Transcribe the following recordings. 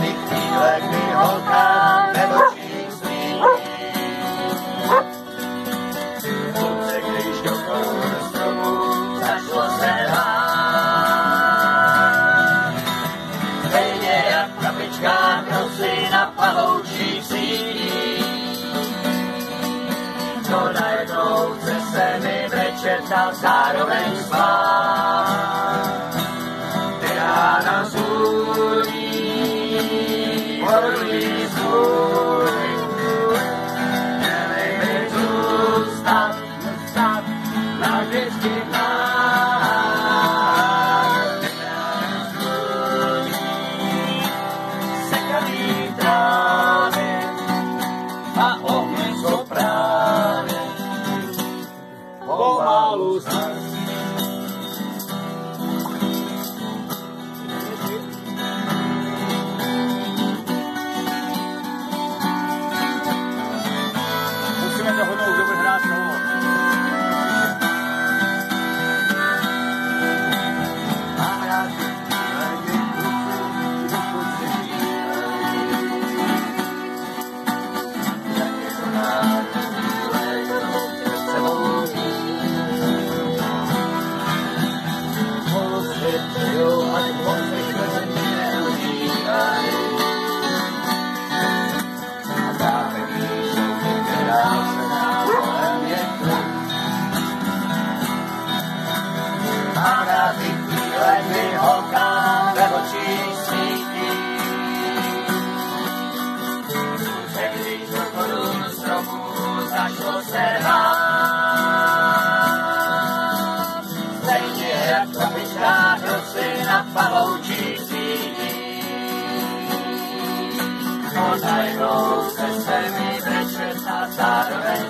ty chvíle, kdy holka nebo číslí. Slunce, když do korun stromu začalo se hrát. Stejně jak v kapičkách nosy na pavoučích sítích. To najednou chce se mi večer dát zároveň spát. Rána zůlí, horlí zvůli, měli mi zůstat navždycky v nás. Rána zůlí, sekaný trávy a ohně jsou právě pomalu zas. Musíme dohodnout, kdo bude hrát solo. Holka ve očích svítí. Slunce, když do korun stromu začalo se hrát. Stejně jak v kapičkách rosy na pavoučích sítí. No najednou se mi večer na zároveň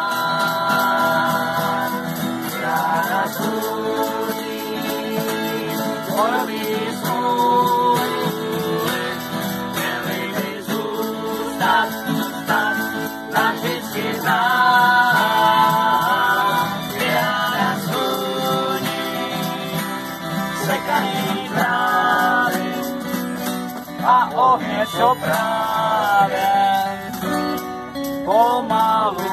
spát. Rána zůlí, horlí zvůli, měli mi zůstat navždycky v nás. Rána zůlí, sekaný trávy a ohně, co právě pomalu